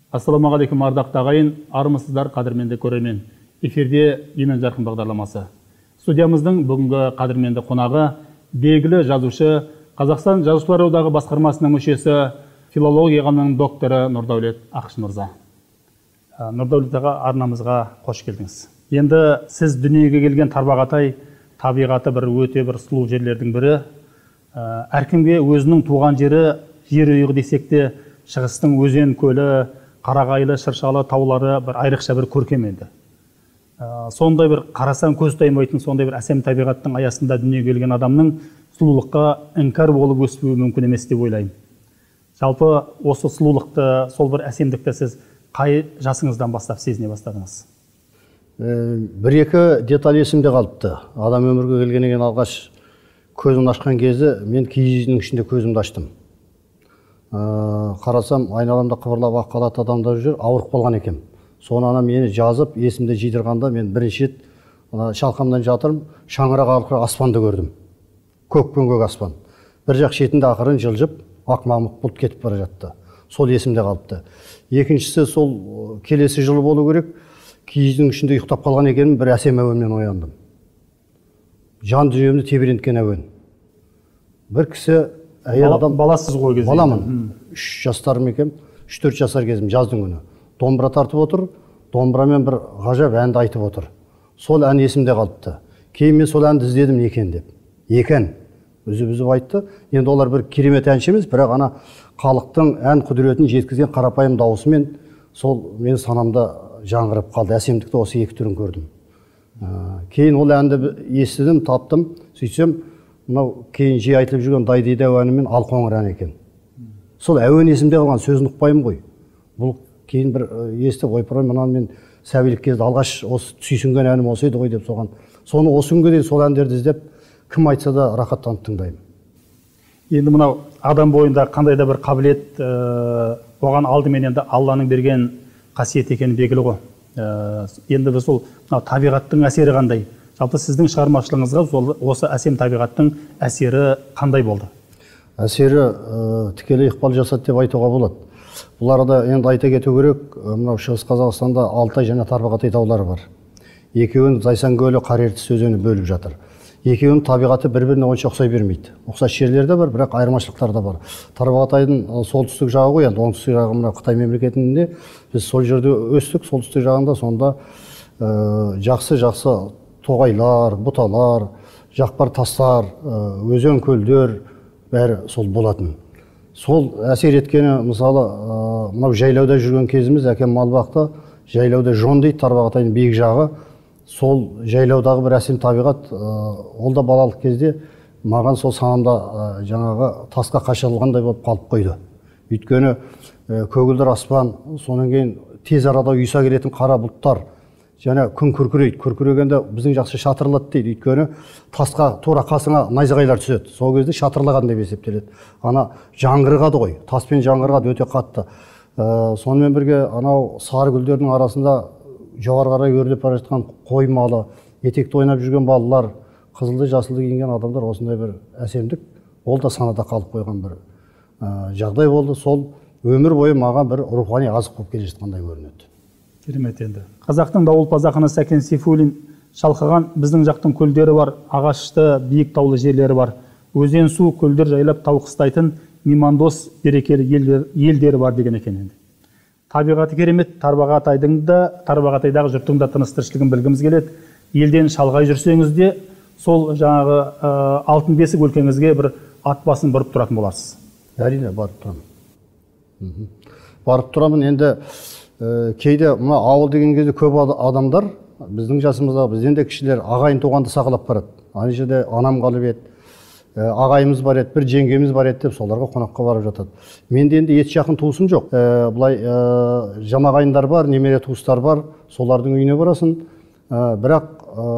Ассаламағалейкум ардақты ағайын, армысыздар қадірменді көрермен. Эфирде Емен жарқын бағдарламасы. Студиямыздың бүгінгі қадірменді қонағы белгілі жазушы, Қазақстан Жазушылар одағы басқармасының мүшесі, филология ғылымының докторы Нұрдәулет Ақышев мырза. Нұрдәулет аға, арнамызға қош келдіңіз. Енді сіз дүниеге келген Тарбағатай табиғаты өте сұлу жерлердің бірі. Әркімге өзінің туған жері, жер үйі десек те, шығыстың өзен көлі, қарағайлы, шыршалы таулары айрықша көркем енді. Сондай қарасаң көз таймайтын сондай әсем табиғаттың аясында дүниеге келген адамның сұлулыққа іңкәр болып өспеуі мүмкін емес деп ойлаймын. Жалпы осы сұлулықты, сол әсемдікті сіз қай жасыңыздан бастап сезіне бастадыңыз? Бір-екі деталь есімде қалыпты. Адам өмірге келгеннен кейін алғаш көзімді ашқан кезі мен киіз үйдің ішінде көзімді аштым. Қарасам, айналамда қыбырлап ақ қалатын адамдар жүр, ауырып қалған екем. Соны ана мені жазып, есімде жидырғанда мен бірінші рет шалқамдан жатырым, шаңырақ арқылы аспанды көрдім. Көк аспан. Бір жақ шетінде ақырын жылжып, ақ мамық бұлт кетіп бара жатты. Сол есімде қалыпты. Екіншісі, сол келесі жылы болу керек, киіздің ішінде ұйықтап қалған екенмін, бір әсем әуенмен ояндым. Жан дүниемді тебіренткен әуен. Бір кісі әйел адам, баласыз ғой кезде. Баламын. 3 жастарым екем, 3-4 жасар кезім, жаздың күні. Домбыра тартып отыр, домбырамен бір ғажап әнді айтып отыр. Сол ән есімде қалыпты. Кейін мен сол әнді іздедім екен деп. Екен. Үзіп айтты. Енді олар бір керемет әнші емес, бірақ ана халықтың ән құдіретін жеткізген қарапайым даусымен сол мен санамда жаңғырып қалды. Әсемдікті осы екі түрін көрдім. Кейін ол әнді естідім, таптым. Сөйтсем, мынау кейін жиі айтылып жүрген Дайдида әуені мен Алқоңыр ән екен. Сол әуен есімде қалған, сөзін ұқпаймын ғой. Бұл кейін бір естіп, ойпырай, мұнан мен сәбилік кезде алғаш осы сүйсінген әнім осы еді ғой деп соған. Соны осы күнге дейін сол әндерді іздеп, кім айтса да рахаттанып тыңдаймын. Енді мынау адам бойында қандай да бір қабілет, оған алдымен енді Алланың берген қасиет екені белгілі ғой. Енді біз сол табиғаттың әсері қандай? Жалпы сіздің шығармашылығыңызға осы әсем табиғаттың әсері қандай болды? Әсері тікелей ықпал жасады деп айтуға болады. Бұл арада енді айта кету керек, мынау Шығыс Қазақстанда Алтай және Тарбағатай таулары бар. Екеуін Зайсан көлі, Қарертіс өзені бөліп жатыр. Екеуінің табиғаты бір-біріне онша ұқсай бермейді. Ұқсас жерлер де бар, бірақ айырмашылықтар да бар. Тарбағатайдың солтүстік жағы ғой, енді оңтүстік жағы мына Қытай мемлекетінде біз сол жерде өстік, солтүстік жағында сонда жақсы тоғайлар, бұталар, жақпар тастар, өзен көлдер бәрі сол болатын. Сол әсер еткені, мысалы, мынау жайлауда жүрген кезіміз, әкем мал бақты, жайлауда жон дейді, Тарбағатайдың биік жағы. Сол жайлаудағы бір әсем табиғат, ол да балалық кезде маған сол санамда жаңағы тасқа қашалғандай болып қалып қойды. Өйткені көгілдір аспан, сонан кейін тез арада ұйыса келетін қара бұлттар, және күн күркірейді. Күркірегенде біздің жақсы шатырлады дейді. Өйткені тасқа тура қасыңа найзағайлар түседі. Сол кезде шатырлаған деп есептеледі. Ана жаңғырғады ғой, таспен жаңғырғады өте қатты. Сонымен бірге анау сары гүлдердің арасында жоғары қарай өрлеп бара жатқан қой малы, етекті ойнап жүрген балалар, қызылды жасылды киінген адамдар, осындай бір әсемдік, ол да санада қалып қойған бір жағдай болды. Сол өмір бойы маған бір рухани азық болып келе жатқандай көрінеді. Керемет енді. Қазақтың дауылпаз ақыны Сәкен Сейфуллин шалқыған біздің жақтың көлдері бар, ағашты, биік таулы жерлері бар. Өзен су, көлдер жайлап тау қыстайтын меймандос, берекелі елдері бар деген екен енді. Табиғаты керемет, Тарбағатайдағы жұрттың да тыныс-тіршілігін білгіміз келеді. Елден шалғай жүрсеңіз де, сол жаңағы алтын бесік өлкеңізге бір ат басын бұрып тұратын боласыз. Әрине, барып тұрамын. Барып тұрамын. Енді кейде мына ауыл деген кезде көп адамдар, біздің жасымызда, бізден де кішілер ағайын туғанды сақылап барады. Ана жерде анам қалып еді, ағайымыз бар еді, бір жеңгеміз бар еді деп соларға қонаққа барып жатады. Менде енді ет жақын туысым жоқ. Бұлай жамағайындар бар, немере туыстар бар, солардың үйіне барасың. Бірақ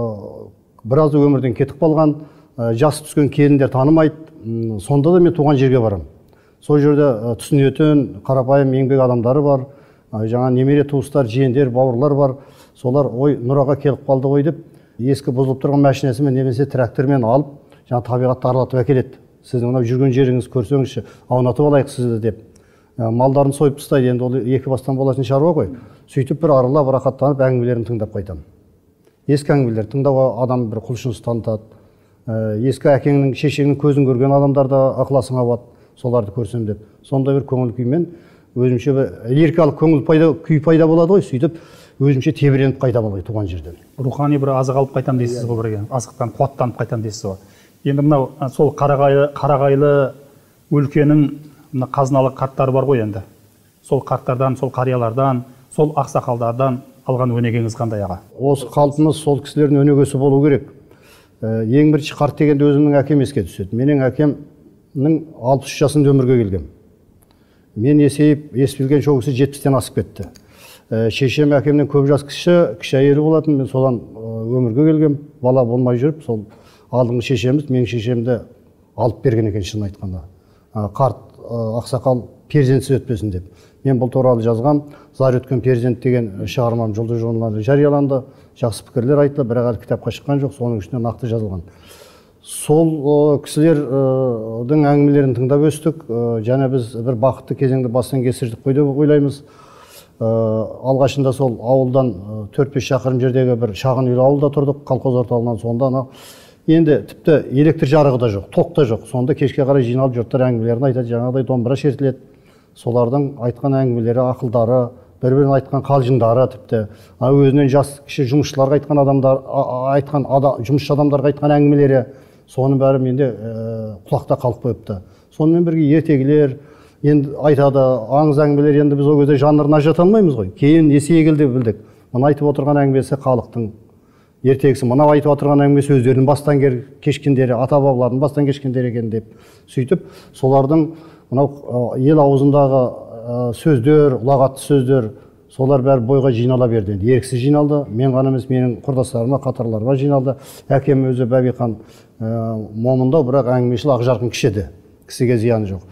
біразы өмірден кетіп қалған, жасы түскен келіндер танымайды. Сонда да мен туған жерге барам. Сол жерде түсінетін қарапайым еңбек адамдары бар. Жаңа немере туыстар, жиендер, бауырлар бар. Солар ой, Нұраға келіп қалды ғой деп, ескі бұзылып тұрған машинасымен немесе трактормен алып, жаңа табиғатты аралатып әкеледі. Сіздің мынау жүрген жеріңіз көрсеңізші, аунатып алайық сізді деп. малдарын сойып тастайды, енді ол екі бастан болатын шаруа ғой. Сөйтіп бір аралап рахаттанып әңгімелерін тыңдап қайтамын. Ескі әңгімелер тыңдауға адам бір құлшыныс танытады. Ескі әкеңнің, шешеңнің көзін көрген адамдарда ықыласың ауады, соларды көрсем деп. Сондай бір көңіл күймен өзімше бір лирикалық күй пайда болады ғой, сөйтіп өзімше тебіреніп қайтамын ғой туған жерден. Рухани бір азық алып қайтам дейсіз ғой, бірге азықтан қуаттанып қайтам дейсіз ғой. Енді мынау сол қарағайлы өлкенің мына қазыналы қарттары бар ғой енді. Сол қарттардан, сол қариялардан, сол ақсақалдардан алған өнегеңіз қандай аға? Осы қалпымыз сол кісілердің өнегесі болу керек. Ең бірінші қарт дегенде өзімнің әкем еске түседі. Менің әкемнің 63 жасында өмірге келгем. Мен есейіп, ес білген сол кісі 70-тен асып кетті. Шешем әкемнен көп жас кіші әйелі болатын. Мен содан өмірге келгем. Бала болмай жүріп, сол алдыңғы шешеміз, менің шешемді алып берген екен шын айтқанда. Қарт ақсақал перзентсіз өтпесін деп. Мен бұл туралы жазған «Зар өткен перзент» деген шығармам жұлдыз журналында жарияланды. Жақсы пікірлер айтылды, бірақ әлі кітапқа шыққан жоқ, соның ішінде нақты жазылған. Сол кісілердің әңгімелерін тыңдап өстік. Және біз бір бақытты кезеңді бастан кешірдік қой деп ойлаймыз. Алғашында сол ауылдан 4-5 шақырым жердегі бір шағын үйлі ауылда тұрдық, колхоз орталығынан. Сонда енді тіпті электр жарығы да жоқ, тоқ та жоқ. Сонда кешке қарай жиналып жұрттар әңгімелерін айтады, жаңағыдай домбыра шертіледі. Солардың айтқан әңгімелері, ақылдары, бір-бірін айтқан қалжыңдары, тіпті өзінен жас кіші жұмысшыларға жұмысшы адамдарға айтқан әңгімелері, соның бәрі менде құлақта қалып қойыпты. Сонымен бірге ертегілер енді айтады, аңыз әңгімелер, енді біз ол кезде жанрына жата алмаймыз ғой. Кейін есейе келді білдік. Мына айтып отырған әңгімесі халықтың ертегісі, мына айтып отырған әңгімесі өздерінің бастан кешкендері, ата-бабалардың бастан кешкендері екен деп. Сөйтіп, солардың мынау ел аузындағы сөздер, ұлағатты сөздер, солар бәрі бойға жинала берді. Еріксіз жиналды. Мен ғана емес, менің құрдастарыма, қатарларыма жиналды. Әкем өзі Бәбихан момындау, бірақ әңгімешіл ақжарқын кішеді. Кісіге зияны жоқ.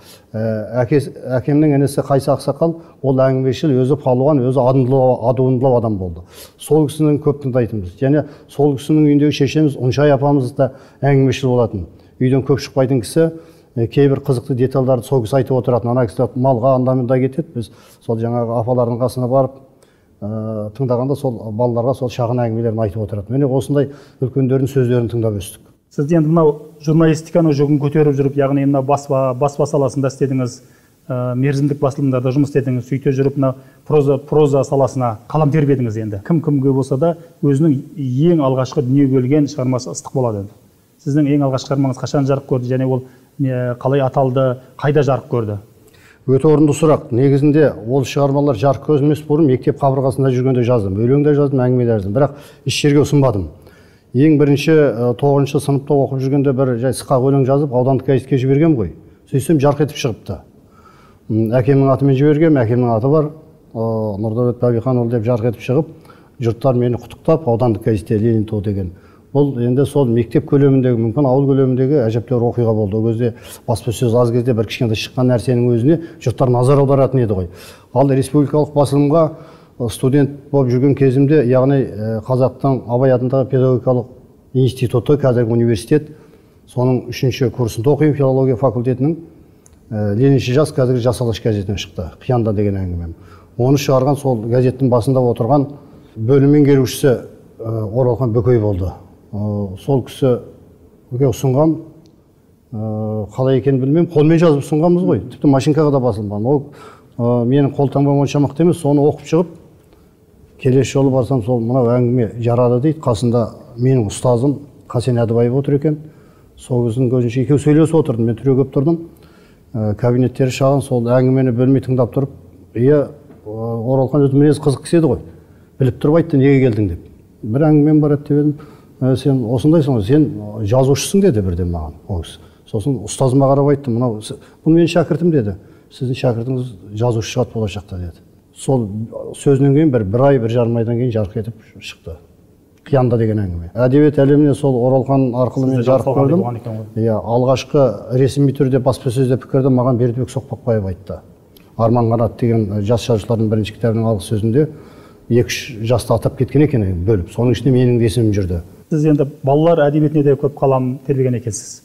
Әкемнің інісі Қайсы ақсақал, ол әңгімешіл, өзі палуан, өзі адуындылау адам болды. Сол кісінің көп тыңдайтынбыз. Және сол кісінің үйіндегі шешеміз Ұншай апамыз да әңгімешіл болатын. Үйден көп шықпайтын кісі, кейбір қызықты детальдарды сол кісі айтып отыратын. Ана кісі малға анда-мында кетеді. Біз сол жаңағы апалардың қасына барып тыңдағанда сол балаларға сол шағын әңгімелерін айтып отыратын. Міне осындай үлкендердің сөздерін тыңдап өстік. Сіз енді мынау журналистиканы жүгін көтеріп жүріп, яғни мына баспа саласында істедіңіз, мерзімдік басылымдарда жұмыс істедіңіз, сөйте жүріп мына проза саласына қалам тербедіңіз енді. Кім-кімге болса да өзінің ең алғашқы дүниеге келген шығармасы ыстық болады енді. Сіздің ең алғашқы шығармаңыз қашан жарық көрді және ол қалай аталды, қайда жарық көрді? Өте орынды сұрақ. Негізінде ол шығармалар жарық көрмес бұрын мектеп қабырғасында жүргенде жаздым. Өлең де жаздым, әңгіме де жаздым, бірақ еш жерге ұсынбадым. Ең бірінші 9-шы сыныпта оқып жүргенде бір жай сықақ өлең жазып, аудандық газетке жібергем ғой. Сөйтсем жарқ етіп шығыпты. Әкемнің атымен жібергем, әкемнің аты бар, Нұрдәулет Бәбиханұлы деп жарқ етіп шығып, жұрттар мені құттықтап, аудандық газетте Ленин туы деген. Бұл енді сол мектеп көлеміндегі, мүмкін ауыл көлеміндегі әжептәуір оқиға болды. Ол кезде баспасөз аз кезде бір кішкентай шыққан нәрсенің өзіне жұрттар назар аударатын еді ғой. Ал республикалық басылымға студент болып жүрген кезімде, яғни Қазақтың Абай атындағы педагогикалық институты, қазіргі университет, соның 3-ші курсында оқимын, филология факультетінің. Ленинші жас қазіргі Жас Алаш газетінен шықты, Қиянда деген әңгімем. Оны шығарған сол газеттің басында отырған бөлім меңгерушісі Оралхан Бөкей болды. Сол кісіге ұсынғам, қалай екенін білмеймін, қолмен жазып ұсынғанбыз ғой, тіпті машинкаға да басылған. Ол менің қолтаңбам онша мықты емес, соны оқып шығып, келесі жолы барсам сол мынау әңгіме жарады дейді. Қасында менің ұстазым Қасен Әдібаев отыр екен. Сол кісінің көзінше екеу сөйлесіп отырдым, мен түрегеп тұрдым. Кабинеттері шағын, сол әңгімені бөлмей тыңдап тұрып, Оралхан өзі мінез қызық кісі еді ғой. Біліп тұрып айтты, неге келдің деп. Бір әңгімем бар еді деп едім. Сен осындайсың, сен жазушысың деді бірден маған ол кісі. Сосын ұстазыма қарап айтты, мынау бұл менің шәкіртім деді. Сіздің шәкіртіңіз жазушы шығады болашақта деді. Сол сөзінен кейін бір ай, бір жарым айдан кейін жарық етіп шықты. Қиянда деген әңгіме. Әдебиет әлеміне сол Оралхан арқылы мен жарық көрдім. Алғашқы ресми түрде баспасөзде пікірді маған Бердібек Соқпақбаев айтты. Арман Қанат деген жас жазушылардың бірінші кітабының алғы сөзінде 2 жасты атап кеткен екен бөліп. Соның ішінде менің де есімім жүрді. Сіз енді балалар әдебиетіне де көп қалам тербеген екенсіз.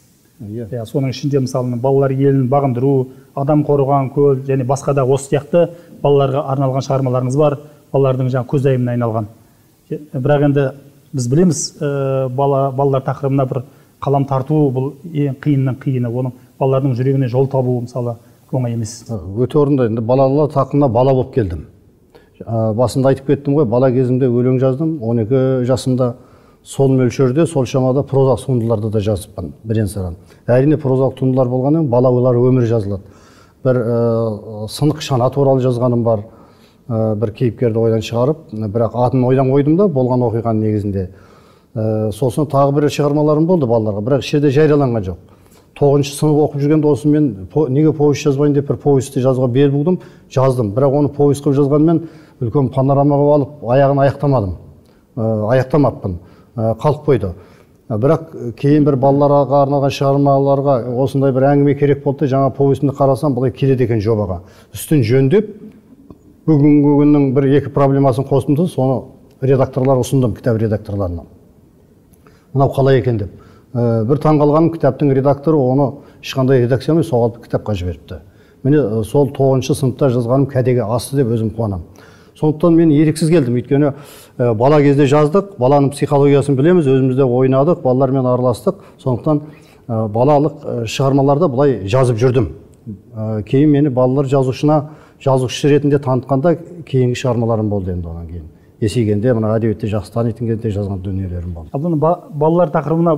Соның ішінде мысалы балалар елін бағындыру, адам қорыған көл және басқа да осы сияқты балаларға арналған шығармаларыңыз бар, балалардың жаңа көзайымына айналған. Бірақ енді біз білеміз, балалар тақырыбына бір қалам тарту бұл ең қиынның қиыны, оның балалардың жүрегіне жол табу мысалы оңай емес. Өте орынды. Енді балалар тақырыбына бала болып келдім. Басында айтып кеттім ғой, бала кезімде өлең жаздым, 12 жасымда. Сол мөлшерде, сол шамада проза туындыларды да жазыппын, бірен-саран. Әрине прозалық туындылар болғанымен балалар өмірі жазылады. Бір сынық шана туралы жазғаным бар, бір кейіпкерді ойдан шығарып, бірақ атын ойдан қойдым да, болған оқиғаның негізінде. Сосын тағы бір шығармаларым болды балаларға, бірақ жерде жарияланған жоқ. 9-шы сынып оқып жүрген досыммен неге повесть жазбайын деп бір повестті жазуға бел буғым, жаздым. Бірақ оны повесть қылып жазғанмен үлкен панорамаға алып, аяғын аяқтамаппын. Қалып қойды. Бірақ кейін бір балаларға арналған шығармаларға осындай бір әңгіме керек болды, жаңа повестімді қарасам, бұлай келеді екен жобаға. Үстін жөндеп, бүгінгі күннің бір-екі проблемасын қосып, соны редакторлар ұсындым, кітап редакторларына. Мынау қалай екен деп. Бір таңғалғаным, кітаптың редакторы оны ешқандай редакция емес, соғалып кітапқа жіберіпті. Міне сол 9-шы сыныпта жазғаным кәдеге асты деп өзім қуанам. Сондықтан мен еріксіз келдім, өйткені бала кезде жаздық, баланың психологиясын білеміз, өзімізде ойнадық, балалармен араластық. Сондықтан балалық шығармаларда бұлай жазып жүрдім. Кейін мені балалар жазушы ретінде танытқанда кейінгі шығармаларым болды енді одан кейін. Есейгенде, мына әдебиетті жақсы танитын кезде жазған дүниелерім болды. Балалар тақырыбына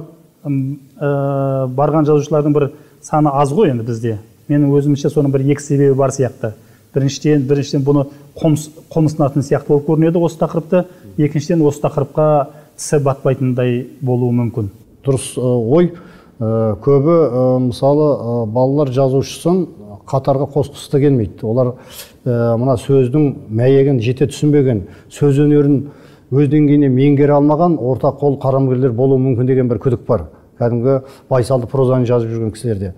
барған жазушылардың бір саны аз ғой енді бізде. Менің өзімше соның бір екі себебі бар сияқты. Біріншіден бұны қомсынатын сияқты болып көрінеді осы тақырыпты, екіншіден осы тақырыпқа тісі батпайтындай болуы мүмкін. Дұрыс ой. Көбі мысалы балалар жазушысын қатарға қосқысы келмейді. Олар мына сөздің мәйегін жете түсінбеген, сөз өнерін өз деңгейіне меңгере алмаған ортақ қол қарамгерлер болуы мүмкін деген бір күдік бар. Кәдімгі байсалды прозаны жазып жүрген кісілерде.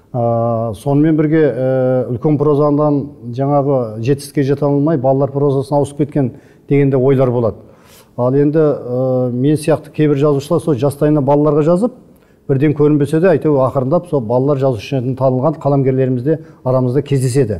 Сонымен бірге үлкен прозадан жаңағы жетістікке жете алмай балалар прозасына ауысып кеткен дегенде ойлар болады. Ал енді мен сияқты кейбір жазушылар сол жастайына балаларға жазып, бірден көрінбесе де әйтеуір ақырындап сол балалар жазушыдан танылған қаламгерлерімізде арамызда кездеседі.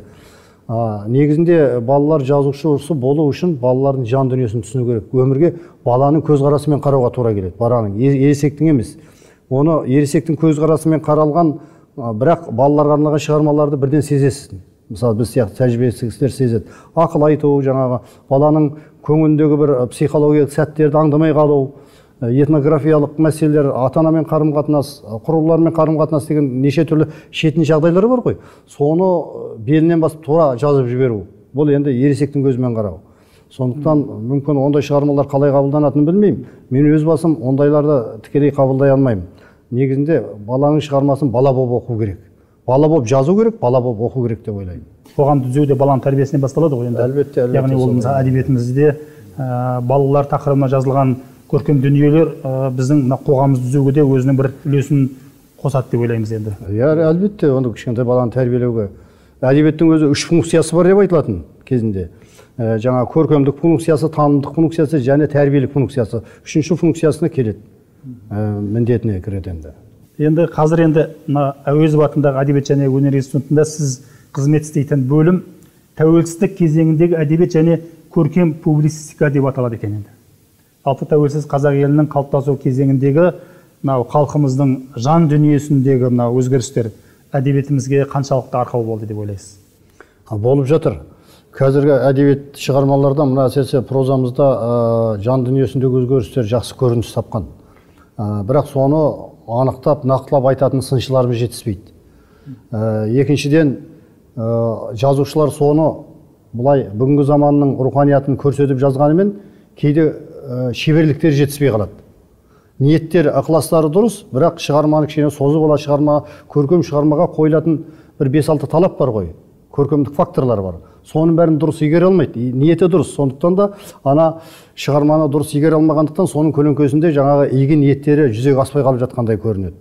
Негізінде балалар жазушысы болу үшін балалардың жан дүниесін түсіну керек. Өмірге баланың көзқарасымен қарауға тура келеді. Баланың ересектің емес. Оны ересектің көзқарасымен қаралған, бірақ балаларға арналған шығармаларды бірден сезесіз. Мысалы біз сияқты тәжірибесі кісілер сезеді. Ақыл айту, жаңағы баланың көңіліндегі бір психологиялық сәттерді аңдамай қалу, этнографиялық мәселелер, ата-анамен қарым-қатынас, құрылармен қарым-қатынас деген неше түрлі шетін жағдайлары бар ғой. Соны белінен басып тура жазып жіберу. Бұл енді ересектің көзімен қарау. Сондықтан мүмкін ондай шығармалар қалай қабылданатынын білмеймін. Мен өз басым ондайларды тікелей қабылдай алмаймын. Негізінде баланың шығармасын бала болып оқу керек. Бала болып жазу керек, бала болып оқу керек деп ойлаймын. Қоғамды түзеуде баланың тәрбиесінен басталады ғой енді. Әлбетте. Яғни ол әдебиетімізде балалар тақырыбына жазылған көркем дүниелер біздің қоғамымызды түзеуге де өзінің бір үлесін қосады деп ойлаймыз енді. Әлбетте, оны кішкентай баланы тәрбиелеуге. Әдебиеттің өзі 3 функциясы бар деп айтылатын кезінде. Жаңа көркемдік функциясы, танымдық функциясы және тәрбиелік функциясы. 3-ші функциясына келеді. Міндетіне кіреді енді. Енді қазір Әуезов атындағы әдебиет және өнер институтында сіз қызмет істейтін бөлім тәуелсіздік кезеңіндегі әдебиет және көркем публицистика деп аталады екен енді. Жалпы тәуелсіз қазақ елінің қалыптасу кезеңіндегі халқымыздың жан дүниесіндегі өзгерістер әдебиетімізге қаншалықты арқау болды деп ойлайсыз? Болып жатыр. Қазіргі әдебиет шығармаларда, мына әсіресе прозамызда жан дүниесіндегі өзгерістер жақсы көрініс тапқан. Бірақ соны анықтап, нақтылап айтатын сыншыларымыз жетіспейді. Екіншіден, жазушылар соны бұлай бүгінгі заманның руханиятын көрсетіп жазғанымен кейде шеберліктер жетіспей қалады. Ниеттер, ықыластары дұрыс, бірақ шығарманы кішкене созып ала көркем шығармаға қойылатын бір 5-6 талап бар ғой. Көркемдік факторлар бар. Соның бәрін дұрыс игере алмайды. Ниеті дұрыс. Сондықтан да ана шығарманы дұрыс игере алмағандықтан соның көлеңкесінде жаңағы игі ниеттері жүзеге аспай қалып жатқандай көрінеді.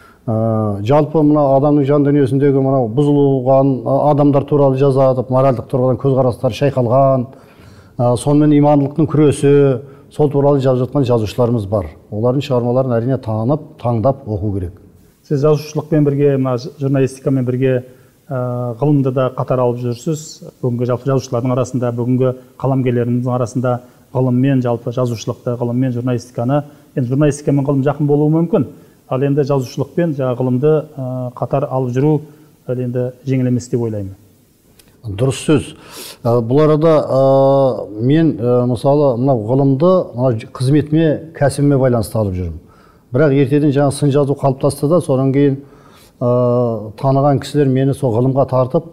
Жалпы мына адамның жан дүниесіндегі мынау бұзылған адамдар туралы жазады, моральдық тұрғыдан көзқарастары шайқалған, сонымен имандылықтың күресі, сол туралы жазып жатқан жазушыларымыз бар. Олардың шығармаларын әрине танып, таңдап оқу керек. Сіз жазушылықпен бірге, журналистикамен бірге ғылымды да қатар алып жүрсіз. Бүгінгі жалпы жазушылардың арасында, бүгінгі қаламгерлеріміздің арасында ғылыммен, жалпы жазушылықты, ғылыммен, журналистиканы, енді журналистика мен ғылым жақын болуы мүмкін. Ал енді жазушылықпен ғылымды қатар алып жүру енді жеңіл емес деп ойлаймын. Дұрыс сөз. Бұл арада мен мысалы мынау ғылымды қызметіме, кәсібіме байланысты алып жүрмін. Бірақ ертеден жаңа сын жазу қалыптасты да, содан кейін таныған кісілер мені сол ғылымға тартып,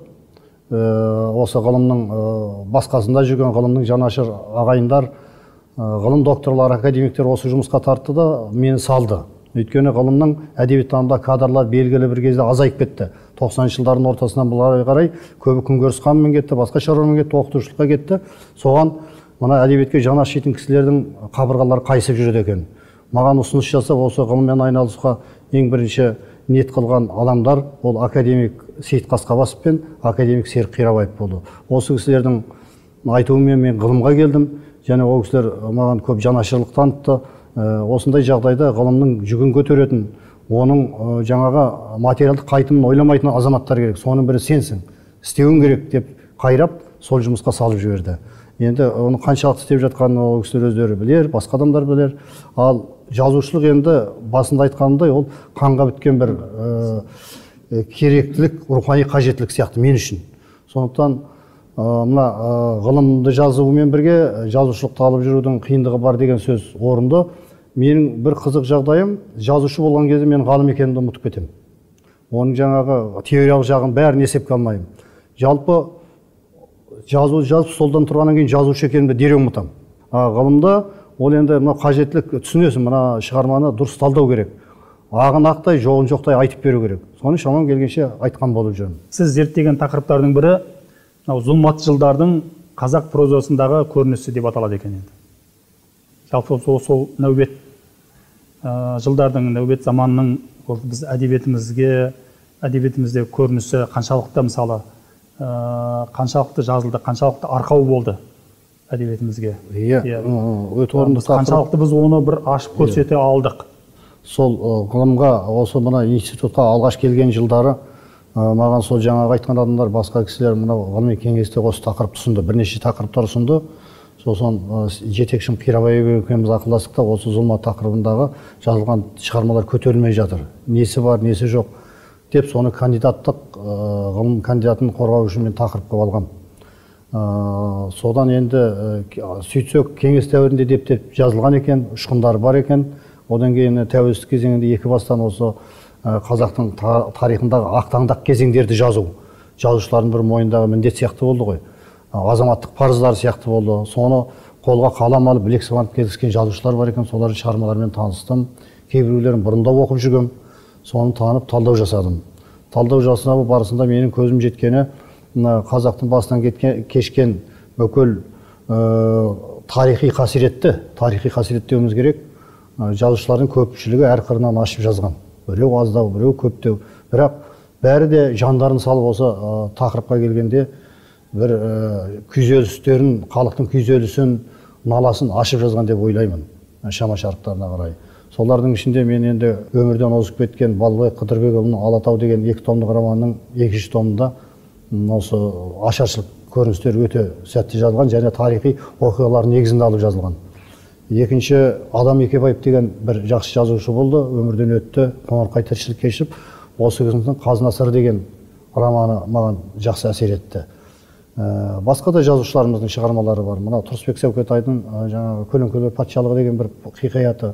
осы ғылымның басқасында жүрген ғылымның жанашыр ағайындар, ғылым докторлары, академиктер осы жұмысқа тартты да мені салды. Өйткені ғылымның әдебиеттануда кадрлар белгілі бір кезде азайып кетті. 90-шы жылдардың ортасынан бұларға қарай көбі күнкөріс қамымен кетті, басқа шаруамен кетті, оқытушылыққа кетті. Соған мына әдебиетке жаны ашитын кісілердің қабырғалары қайысып жүреді екен. Маған ұсыныс жасап, осы ғылыммен айналысуға ең бірінші ниет қылған адамдар ол академик Сейіт Қасқабасов пен академик Серік Қирабаев болды. Осы кісілердің айтуымен мен ғылымға келдім, және ол кісілер маған көп жанашырлық танытты. Осындай жағдайда ғылымның жүгін көтеретін, оның жаңаға материалдық қайтымын ойламайтын азаматтар керек. Соның бірі сенсің, істеуің керек деп қайрап, сол жұмысқа салып жіберді. Енді оны қаншалықты істеп жатқанын ол кісілер өздері білер, басқа адамдар білер. Ал жазушылық енді басында айтқанымдай ол қанға біткен бір керектілік, рухани қажеттілік сияқты мен үшін. Сондықтан мына ғылымды жазуымен бірге жазушылықты алып жүрудің қиындығы бар деген сөз орынды. Менің бір қызық жағдайым, жазушы болған кезде мен ғалым екенімді ұмытып кетемін. Оның жаңағы теориялық жағын бәрін есепке алмаймын. Жалпы жазу жазып, солдан тұрғаннан кейін жазушы екенімді дереу ұмытамын. Ғылымда ол енді мына қажеттілік, түсінесің, мына шығарманы дұрыс талдау керек. Ағын ақтай, жоғын жоқтай айтып беру керек. Соны шамам келгенше айтқан болып жүрмін. Сіз зерттеген тақырыптардың бірі зұлмат жылдардың қазақ прозасындағы көрінісі деп аталады екен енді. Жалпы сол нәубет жылдардың, нәубет заманның біз әдебиетімізде көрінісі қаншалықты мысалы қаншалықты жазылды, қаншалықты арқау болды әдебиетімізге. Өте орынды тақырып. Қаншалықты біз оны бір ашып көрсете алдық. Сол ғылымға, осы мына институтқа алғаш келген жылдары маған сол жаңағы айтқан адамдар, басқа кісілер мынау ғылыми кеңесте осы тақырыпты ұсынды, бірнеше тақырыптар ұсынды. Сосын жетекшім Қирабаев екеуміз ақылдастық та, осы зұлмат тақырыбындағы жазылған шығармалар көтерілмей жатыр. Несі бар, несі жоқ деп, соны кандидаттық ғылым кандидатын қорғау үшін мен тақырыпқа алғам. Содан енді сөйтсек кеңес дәуірінде деп жазылған екен, ұшқындар бар екен. Одан кейін тәуелсіздік кезеңінде екі бастан осы қазақтың тарихындағы ақтаңдақ кезеңдерді жазу жазушылардың бір мойнындағы міндет сияқты болды ғой. Азаматтық парыздар сияқты болды. Соны қолға қалам алып, білек сыбанып келіскен жазушылар бар екен, солардың шығармаларымен таныстым. Кейбіреулерін бұрында оқып жүргем, соны танып талдау жасадым. Талдау жасау барысында менің көзім жеткені қазақтың басынан кешкен бүкіл тарихи қасірет деуіміз керек. Жазушылардың көпшілігі әр қырынан ашып жазған. Біреу аздау, біреу көптеу. Бірақ бәрі де жандарын салып осы тақырыпқа келгенде бір күйзелістерін, халықтың күйзелісін, наласын ашып жазған деп ойлаймын, шама шарықтарына қарай. Солардың ішінде мен енді өмірден озып кеткен Балбай Қыдырбекұлының Алатау деген 2 томдық романның 2-ші томында осы ашаршылық көріністер өте сәтті жазылған және тарихи оқиғалар негізінде алып жазылған. Екінші Адам Екебаев деген бір жақсы жазушы болды, өмірден өтті, қоңырқай тіршілік кешіп, осы кісінің Қазынасыр деген романы маған жақсы әсер етті. Басқа да жазушыларымыздың шығармалары бар. Мына Тұрысбек Сәукетайдың жаңағы Көлеңкелер патшалығы деген бір хикаяты.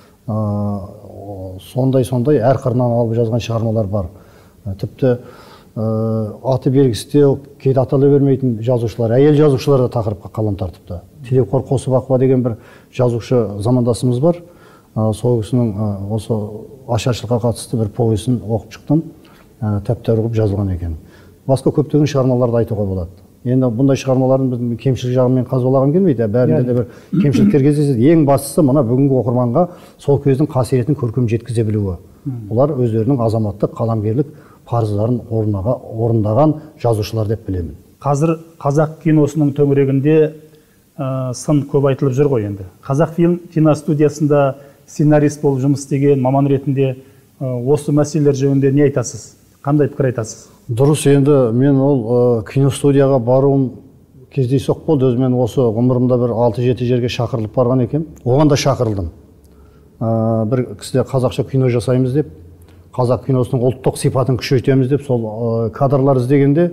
Сондай әр қырынан алып жазған шығармалар бар. Тіпті аты белгісіздеу, кейде атала бермейтін жазушылар, әйел жазушылар да тақырыпқа қалам тартыпты. Телеқор Қосыбақова деген бір жазушы замандасымыз бар. Сол кісінің осы ашаршылыққа қатысты бір повесін оқып шықтым. Тәп-тәуір қылып жазылған екен. Басқа көптеген шығармаларды айтуға болады. Енді бұндай шығармалардың біздің кемшілік жағымен қазбалаған келмейді. Бәрінде де бір кемшіліктер кездеседі. Ең бастысы мына бүгінгі оқырманға сол кездің қасиетін көркем жеткізе білуі. Олар өздерінің азаматтық, қаламгерлік парыздарын орындаған жазушылар деп білемін. Қазір қазақ киносының төңірегінде сын көп айтылып жүр ғой енді. Қазақ киностудиясында сценарист болып жұмыс істеген маман ретінде осы мәселелер жөнінде не айтасыз? Қандай пікір айтасыз? Дұрыс, енді мен ол киностудияға баруым кездейсоқ болды. Өзімен осы ғұмырымда бір 6-7 жерге шақырылып барған екем. Оған да шақырылдым. Бір кісіде қазақша кино жасаймыз деп, қазақ киносының ұлттық сипатын күшейтеміз деп, сол кадрлар іздегенде,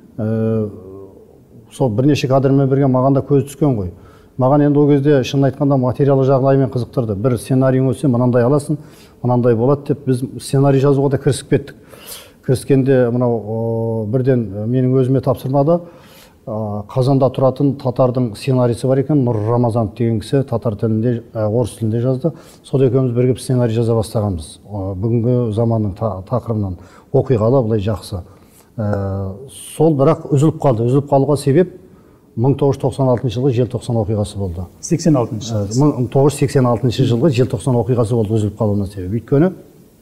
сол бірнеше кадрмен бірге маған да көз түскен ғой. Маған енді ол кезде шын айтқанда материалы жағдаймен қызықтырды. Бір сценарий өтсе, мынандай аласың, мынандай болады деп, біз сценарий жазуға да кірісіп кеттік. Кіріскенде мынау бірден менің өзіме тапсырмады. Қазанда тұратын татардың сценарийсі бар екен, Нұр Рамазанов деген кісі татар тілінде, орыс тілінде жазды. Сол екеуміз бірге сценарий жаза бастағанбыз. Бүгінгі заманның тақырыбынан оқиғалы, былай жақсы. Сол бірақ үзіліп қалды. Үзіліп қалуға себеп 1996 жылғы желтоқсан оқиғасы болды. 1986 жылғы желтоқсан оқиғасы болды үзіліп қалуына себеп. Өйткені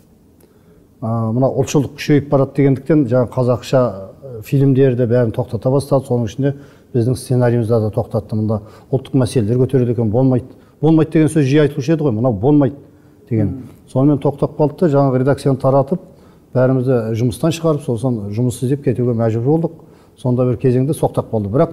мына ұлтшылдық күшейіп барады дегендіктен жаңа қазақша фильмдерді бәрін тоқтата бастады. Соның ішінде біздің сценарийімізді де тоқтатты. Мында ұлттық мәселелер көтереді екен, болмайды. Болмайды деген сөз жиі айтылушы еді ғой, мынау болмайды деген. Сонымен тоқтап қалды, жаңағы редакцияны таратып, бәрімізді жұмыстан шығарып, сосын жұмыс іздеп кетуге мәжбүр болдық. Сонда бір кезеңде соқтақ болды. Бірақ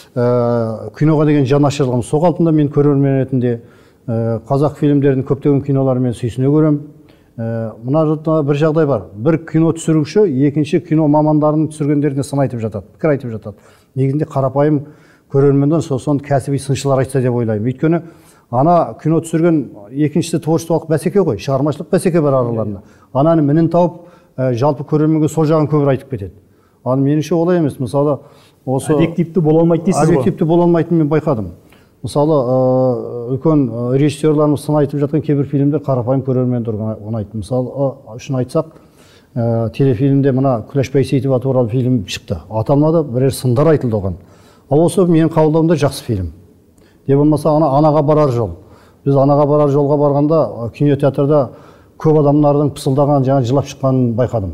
киноға деген жанашырлығым сол қалпында. Мен көрермен ретінде қазақ фильмдерінің көптеген киноларын мен сүйсіне көрем. Мына бір жағдай бар. Бір кино түсіруші екінші кино мамандарының түсіргендеріне сын айтып жатады, пікір айтып жатады. Негізінде қарапайым көрермендер сосын кәсіби сыншылар айтса деп ойлаймын. Өйткені ана кино түсірген екіншісі творчестволық бәсеке ғой, шығармашылық бәсеке бар араларында. Ананы мінін тауып, жалпы көрерменге сол жағын көбір айтып кетеді. Ал меніңше олай емес. Мысалы, осы объективті бола алмайды дейсіз ғой? Объективті бола алмайтынын мен байқадым. Мысалы, үлкен режиссерларымыз сын айтып жатқан кейбір фильмдер қарапайым көрермендерге ұнайды. Мысалы, үшін айтсақ, телефильмде мына Күләш Байсейітова туралы фильм шықты. Аталмады, бірер сындар айтылды оған. Ал осы менің қабылдауымда жақсы фильм. Де болмаса, анаға барар жол. Біз анаға барар жолға барғанда кинотеатрда көп адамдардың пысылдаған, жаңа жылап шыққанын байқадым.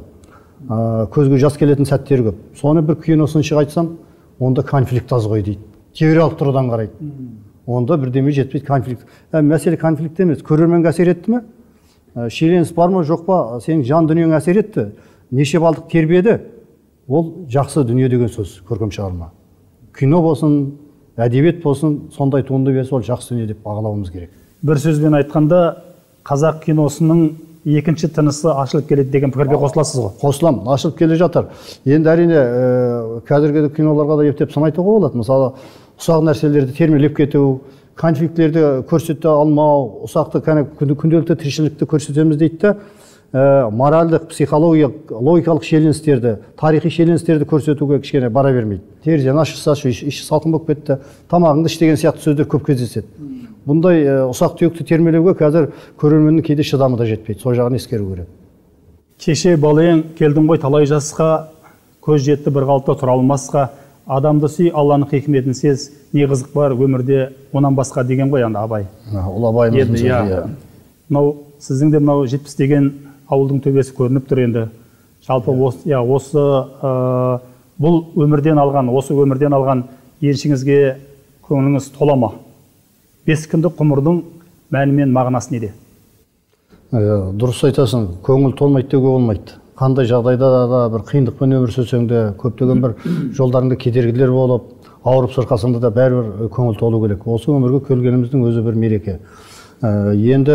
Көзге жас келетін сәттері көп. Соны бір киносыншы айтсам, онда конфликт аз ғой дейді. Теориялық тұрғыдан қарайды. Онда бірдеме жетпейді, конфликт. Мәселе конфликт емес. Көрерменге әсер етті ме? Шиеленіс бар ма, жоқ па? Сенің жан дүниең әсер етті. Неше балдық тербеді? Ол жақсы дүние деген сөз, көркем шығарма. Кино болсын, әдебиет болсын, сондай туынды берсе, ол жақсы дүние деп бағалауымыз керек. Бір сөзбен айтқанда, қазақ киносының екінші тынысы ашылып келеді деген пікірге қосыласыз ғой? Қосылам, ашылып келе жатыр. Енді әрине қазіргі киноларға да ептеп сын айтуға болады. Мысалы, ұсақ нәрселерді термелеп кету, конфликтлерді көрсете алмау, ұсақты күнделікті тіршілікті көрсетеміз дейді да, моральдық, психологиялық, логикалық шиеленістерді, тарихи шиеленістерді көрсетуге кішкене бара бермейді. Терезені ашса, іші салқын болып кетті, тамағыңды іш деген сияқты сөздер көп кездеседі. Бұндай ұсақ түйекті термелеуге қазір көрерменнің кейде шыдамы да жетпейді. Сол жағын ескеру керек. Кеше балаң келдің ғой талай жасқа, көз жетті бір қалыпта тұра алмасқа, адамды сүй, Алланың хикметін сез, не қызық бар өмірде, онан басқа деген ғой анда Абай. Ол Абайымыздың сөзі. Мынау сіздің де мынау 70 деген ауылдың төбесі көрініп тұр енді. Жалпы осы бұл өмірден алған еншіңізге көңіліңіз тола ма? 5 күндік ғұмырдың мәні мен мағынасы неде? Дұрыс айтасың, көңіл толмайды деуге болмайды. Қандай жағдайда да бір қиындықпен өмір сүрсең де, көптеген бір жолдарыңда кедергілер болып, ауырып сырқасаңда да бәрібір көңіл толу керек. Осы өмірге келгеніміздің өзі бір мереке. Енді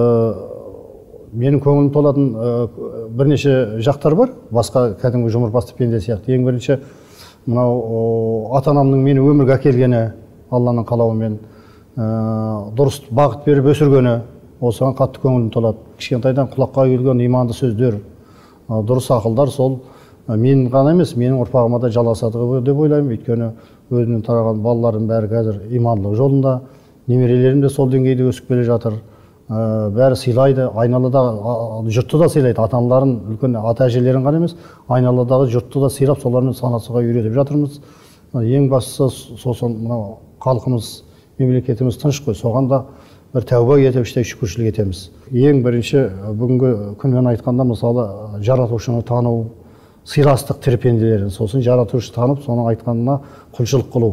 менің көңілім толатын бірнеше жақтар бар, басқа кәдімгі жұмыртпасты пенде сияқты. Ең бірінші, мынау ата-анамның мені өмірге әкелгені, Алланың қалауымен, дұрыс бағыт беріп өсіргені, осыған қатты көңілім толады. Кішкентайдан құлаққа құйылған иманды сөздер, дұрыс ақылдар сол менің ғана емес, менің ұрпағыма да жалғасады деп ойлаймын. Өйткені өзімнен тараған балалардың бәрі қазір имандылық жолында, немерелерім де сол деңгейде өсіп келе жатыр. Бәрі сыйлайды, айналадағы жұртты да сыйлайды. Ата-аналарын, үлкен ата-әжелерін ғана емес, айналадағы жұртты да сыйлап, солармен санасуға үйретіп жатырмыз. Ең бастысы сосын мынау халқымыз, мемлекетіміз тыныш қой, соған да бір тәуба етіп, іштей шүкіршілік етеміз. Ең бірінші бүгінгі күнмен айтқанда, мысалы, жаратушыны тану, сыйластық терпенділерін, сосын жаратушы танып, соның айтқанына құлшылық қылу.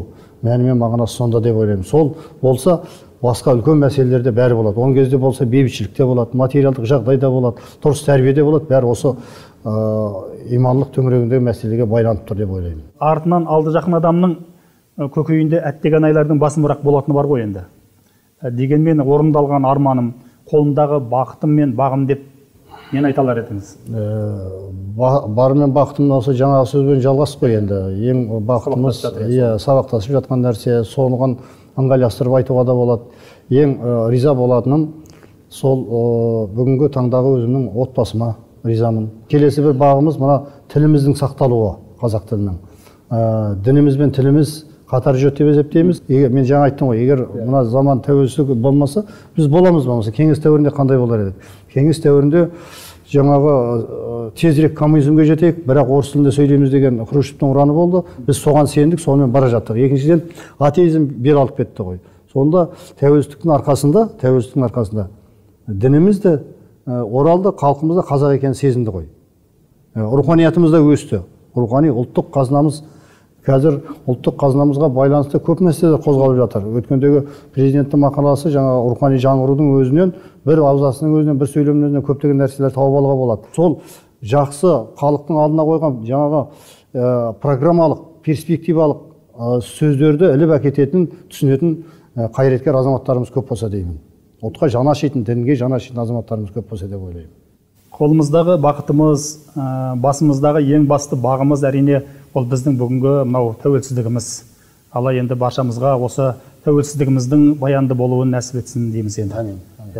мәні мен мағынасы сонда деп ойлаймын. Сол болса басқа үлкен мәселелерде бәрі болады. Он кезде болса бейбітшілікте болады, материалдық жағдайда болады, дұрыс тәрбиеде болады. Бәрі осы имандылық төңірегіндегі мәселеге байланып тұр деп ойлаймын. Артынан алды жақын адамның көкейінде әттеген айлардың басым бірақ болатыны бар ғой енді. Дегенмен орындалған арманым, қолымдағы бақытым мен бағым деп нені айта алар едіңіз? Бар мен бақытым осы жаңағы сөзбен жалғас қой енді. Ең бақытымыз сабақтасып жатқан нәрсе, соған ыңғайластырып айтуға да болады. Ең риза болатыным сол бүгінгі таңдағы өзімнің отбасыма ризамын. Келесі бір бағымыз мына тіліміздің сақталуы, қазақ тілінің. Дініміз бен тіліміз қатар жүреді деп есептейміз. Мен жаңа айттым ғой, егер мына заман тәуелсіздік болмаса, біз боламыз болмаса, кеңес дәуірінде қандай болар едік? Кеңес дәуірінде жаңағы тезірек коммунизмге жетейік, бірақ орыс тілінде сөйлейміз деген Хрущевтің ұраны болды. Біз соған сендік, сонымен бара жаттық. Екіншіден атеизм бері алып кетті ғой. Сонда тәуелсіздіктің арқасында дініміз де оралды, халқымыз да қазақ екенін сезінді ғой. Руханиятымыз да өсті. Рухани ұлттық қазынамыз қазір ұлттық қазынамызға байланысты көп мәселелер қозғалып жатыр. Өткендегі президенттің мақаласы жаңа рухани жаңғырудың өзінен, бір ауызасының өзінен, бір сөйлемнің өзінен көптеген нәрселер тауып алуға болады. Сол жақсы халықтың алдына қойған жаңағы программалық, перспективалық сөздерді іліп әкететін, түсінетін қайраткер азаматтарымыз көп болса деймін. Ұлтқа жаны ашитын, дінге жаны ашитын азаматтарымыз көп болса деп ойлаймын. Қолымыздағы бақытымыз, басымыздағы ең басты бағымыз әрине ол біздің бүгінгі мынау тәуелсіздігіміз. Алла енді баршамызға осы тәуелсіздігіміздің баянды болуын нәсіп етсін дейміз енді.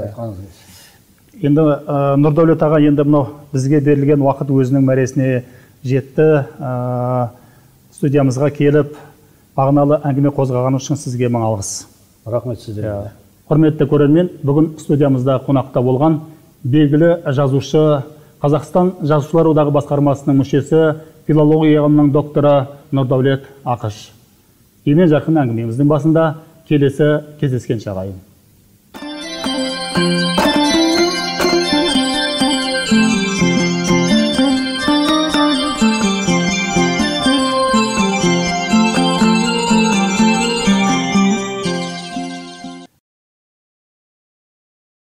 Енді Нұрдәулет аға, енді мынау бізге берілген уақыт өзінің мәресіне жетті. Студиямызға келіп, мағыналы әңгіме қозғаған үшін сізге мың алғыс. Рахмет сіздерге. Құрметті көрермен, бүгін студиямызда қонақта болған белгілі жазушы, Қазақстан Жазушылар одағы басқармасының мүшесі, филология ғылымының докторы Нұрдәулет Ақыш. Емен жарқын әңгімеміздің басында келесі кездескенше ағайын.